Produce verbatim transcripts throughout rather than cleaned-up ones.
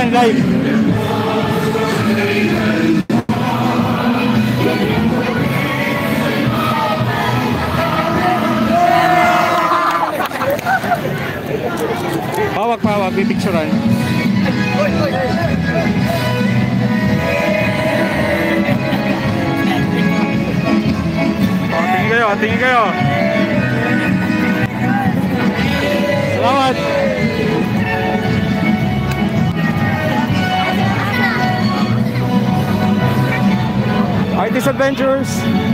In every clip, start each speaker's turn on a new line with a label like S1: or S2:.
S1: yan, live. Hawak pa, hawak, pipicturean. Oh, tingin kayo, tingin kayo. Salamat. Artist Adventures.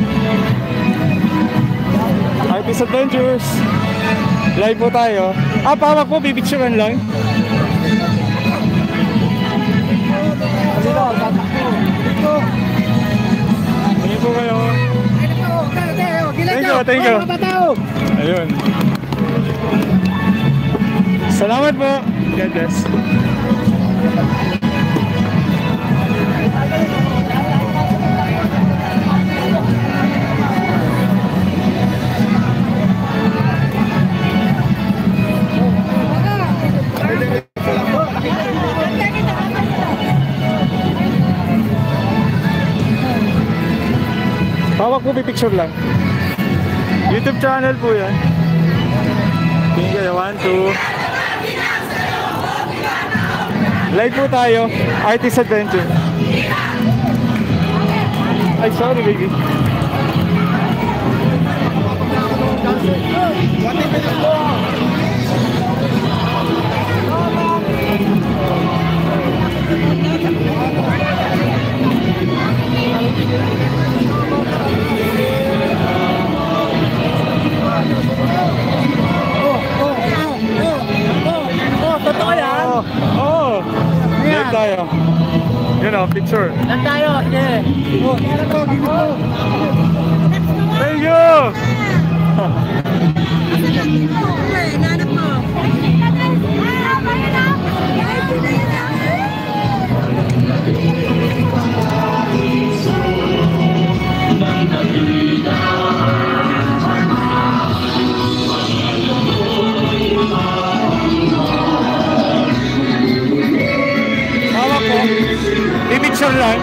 S1: Artist Adventures. Live po tayo. Ah, pawak po, pipicturean lang. Tingin po kayo. Thank you, thank you. Ayun. Salamat po. God bless. Hawak po, picture lang. YouTube channel po yan. Tingin kayo, one, two. Live po tayo, Artist Adventure. Ay, sorry baby.
S2: Totoo yan?
S1: Oo. Oh, live tayo. Yun o, picture.
S2: Lang tayo, yeah.
S1: Thank you! Hawak ko. I-picture lang.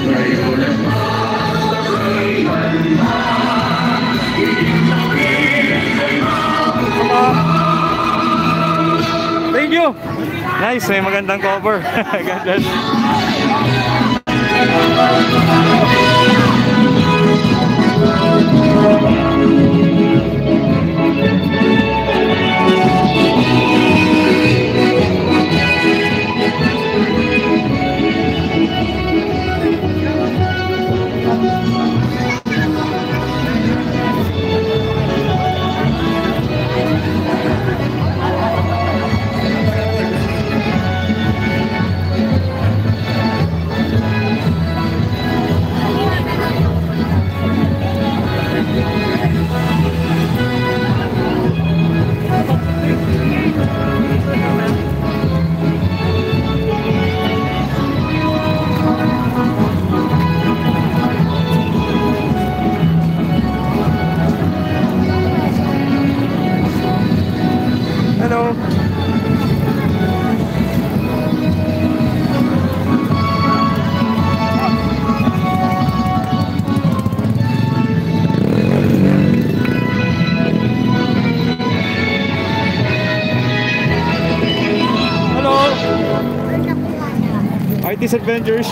S1: Thank you. Nice, may magandang cover. God bless. Hello. Hello. Artist Adventures.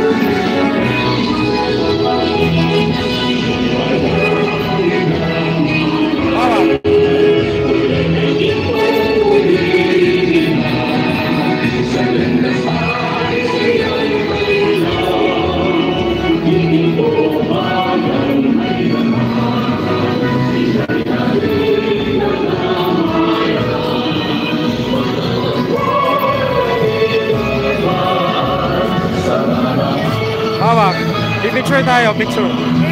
S1: Ah. Hawak. I-picture tayo, picture.